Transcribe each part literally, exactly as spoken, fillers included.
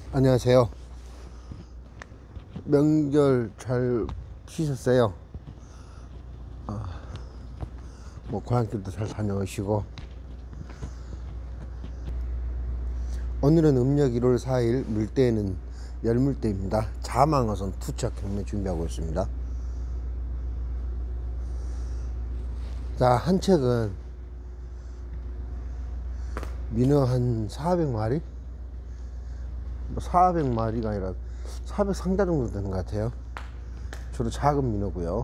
안녕하세요. 명절 잘 쉬셨어요? 아, 뭐 고향길도 잘 다녀오시고. 오늘은 음력 일월 사일, 물때는 열물때입니다. 자망어선 투척 경매 준비하고 있습니다. 자, 한 척은 민어 한 사백 마리? 뭐 사백 마리가 아니라 사백 상자 정도 되는 것 같아요. 주로 작은 민어고요.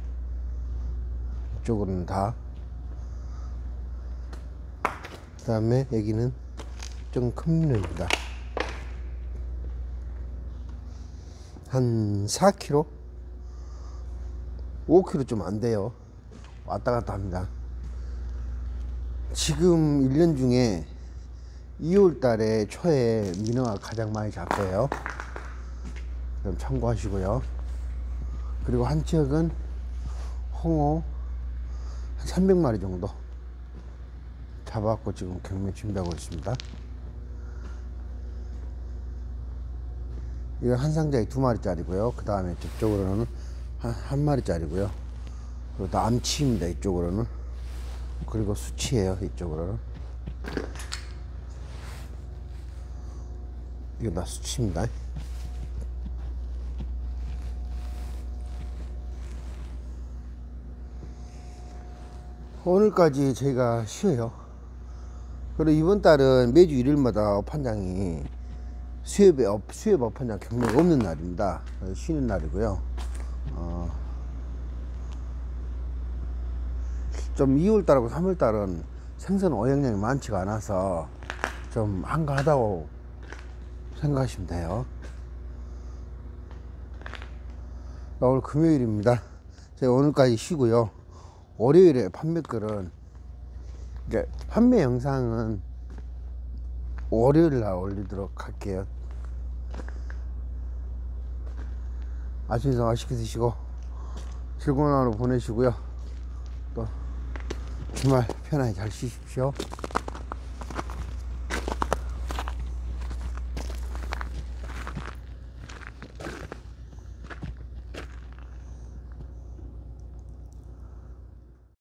이쪽으로는 다. 그 다음에 여기는 좀 큰 민어입니다. 한 사 킬로그램? 오 킬로그램 좀 안 돼요. 왔다 갔다 합니다. 지금 일 년 중에 이월 달에 초에 민어가 가장 많이 잡혀요. 그럼 참고하시고요. 그리고 한 척은 홍어 한 삼백 마리 정도 잡아갖고 지금 경매 준비하고 있습니다. 이거 한 상자에 두 마리짜리고요. 그 다음에 저쪽으로는 한, 한 마리짜리고요. 그리고 다 암치입니다. 이쪽으로는. 그리고 수치예요. 이쪽으로는. 이거 다 수치입니다. 오늘까지 저희가 쉬어요. 그리고 이번 달은 매주 일요일마다 업판장이 수협, 업, 수협 업판장 경매가 없는 날입니다. 쉬는 날이고요. 어, 좀 이월 달하고 삼월 달은 생선 어획량이 많지가 않아서 좀 한가하다고 생각하시면 돼요. 오늘 금요일입니다. 제가 오늘까지 쉬고요. 월요일에 판매글은, 이제 판매 영상은 월요일 날 올리도록 할게요. 아침 인사 맛있게 드시고 즐거운 하루 보내시고요. 또 주말 편하게 잘 쉬십시오.